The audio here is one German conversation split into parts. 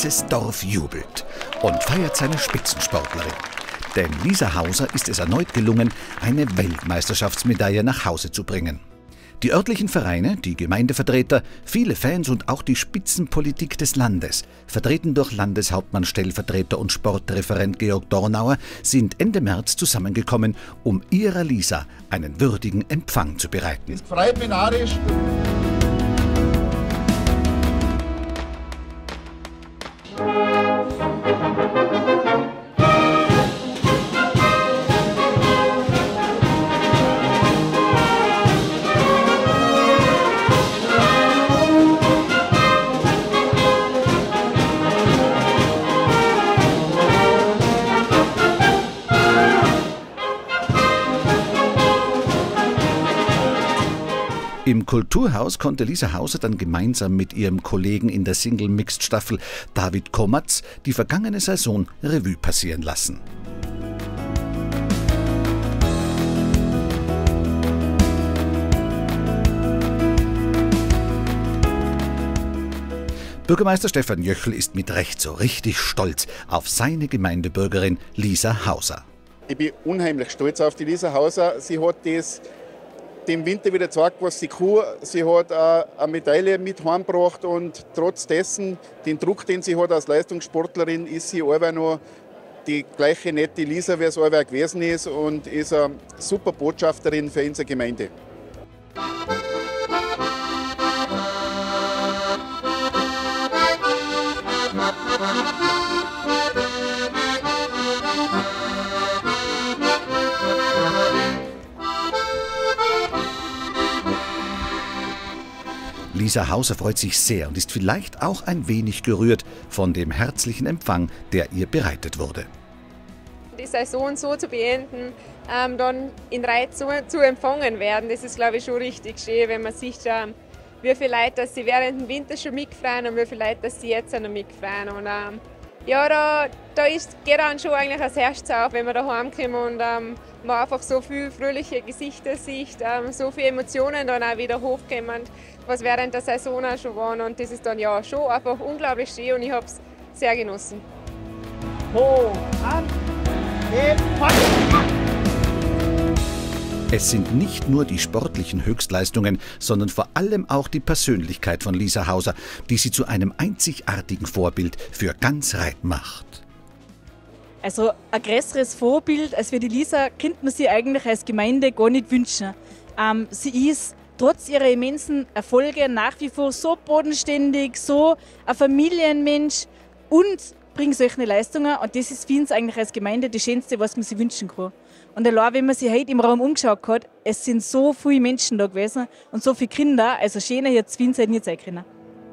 ganzes Dorf jubelt und feiert seine Spitzensportlerin. Denn Lisa Hauser ist es erneut gelungen, eine Weltmeisterschaftsmedaille nach Hause zu bringen. Die örtlichen Vereine, die Gemeindevertreter, viele Fans und auch die Spitzenpolitik des Landes, vertreten durch Landeshauptmann, Stellvertreter und Sportreferent Georg Dornauer, sind Ende März zusammengekommen, um ihrer Lisa einen würdigen Empfang zu bereiten. Ist frei binarisch. Im Kulturhaus konnte Lisa Hauser dann gemeinsam mit ihrem Kollegen in der Single-Mixed-Staffel David Komatz die vergangene Saison Revue passieren lassen. Bürgermeister Stefan Jöchel ist mit Recht so richtig stolz auf seine Gemeindebürgerin Lisa Hauser. Ich bin unheimlich stolz auf die Lisa Hauser. Sie hat das dem Winter wieder gezeigt, was sie kann. Sie hat eine Medaille mit heimgebracht und trotz dessen, den Druck, den sie hat als Leistungssportlerin, ist sie aber noch die gleiche nette Lisa, wie es allweil gewesen ist, und ist eine super Botschafterin für unsere Gemeinde. Lisa Hauser freut sich sehr und ist vielleicht auch ein wenig gerührt von dem herzlichen Empfang, der ihr bereitet wurde. Die Saison so zu beenden, dann in Reit zu empfangen werden, das ist, glaube ich, schon richtig schön, wenn man sieht, wie viele Leute dass sie während dem Winter schon mitgefahren und wie viele Leute dass sie jetzt noch mitgefahren. Und ja, da geht dann schon eigentlich das Herz auf, wenn man da heimkommt und man einfach so viele fröhliche Gesichter sieht, so viele Emotionen dann auch wieder hochkommen, was während der Saison auch schon waren. Und das ist dann ja schon einfach unglaublich schön und ich habe es sehr genossen. Es sind nicht nur die sportlichen Höchstleistungen, sondern vor allem auch die Persönlichkeit von Lisa Hauser, die sie zu einem einzigartigen Vorbild für ganz Reit macht. Also ein größeres Vorbild als für die Lisa könnte man sich eigentlich als Gemeinde gar nicht wünschen. Sie ist trotz ihrer immensen Erfolge nach wie vor so bodenständig, so ein Familienmensch und bringt solche Leistungen. Und das ist für uns eigentlich als Gemeinde das Schönste, was man sich wünschen kann. Und allein, wenn man sich heute im Raum umgeschaut hat, es sind so viele Menschen da gewesen und so viele Kinder, also schöner hätte es für uns nicht sein können.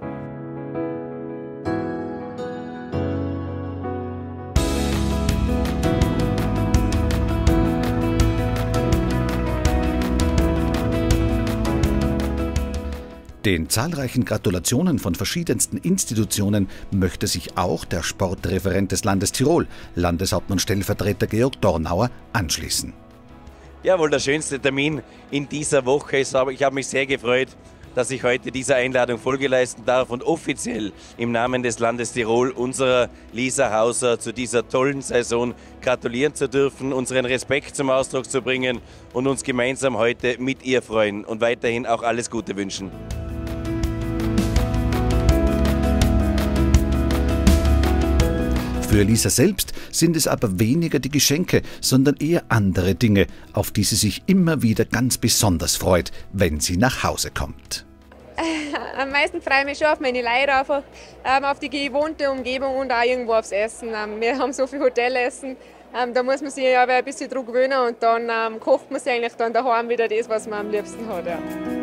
Den zahlreichen Gratulationen von verschiedensten Institutionen möchte sich auch der Sportreferent des Landes Tirol, Landeshauptmann Stellvertreter Georg Dornauer, anschließen. Ja, wohl der schönste Termin in dieser Woche ist, aber ich habe mich sehr gefreut, dass ich heute dieser Einladung Folge leisten darf und offiziell im Namen des Landes Tirol unserer Lisa Hauser zu dieser tollen Saison gratulieren zu dürfen, unseren Respekt zum Ausdruck zu bringen und uns gemeinsam heute mit ihr freuen und weiterhin auch alles Gute wünschen. Für Lisa selbst sind es aber weniger die Geschenke, sondern eher andere Dinge, auf die sie sich immer wieder ganz besonders freut, wenn sie nach Hause kommt. Am meisten freue ich mich schon auf meine Leute, einfach auf die gewohnte Umgebung und auch irgendwo aufs Essen. Wir haben so viel Hotelessen, da muss man sich ja ein bisschen dran gewöhnen und dann kocht man sich eigentlich dann daheim wieder das, was man am liebsten hat. Ja.